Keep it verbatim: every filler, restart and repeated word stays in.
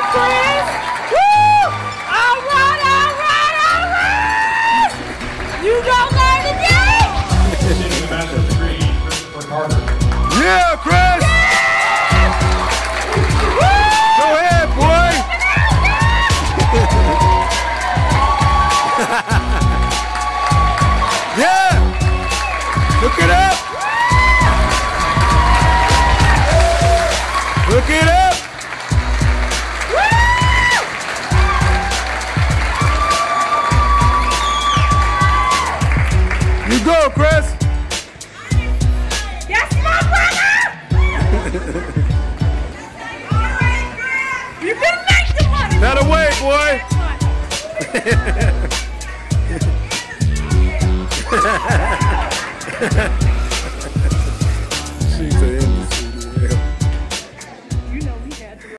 Chris. Woo! All right, all right, all right. You gonna learn today? Continuing the matchup, the green for Carter. Yeah, Chris. Go ahead, boy. Yeah. Look it up. Look it up. You go, Chris. That's my brother. You better make the money. That away, boy. She said,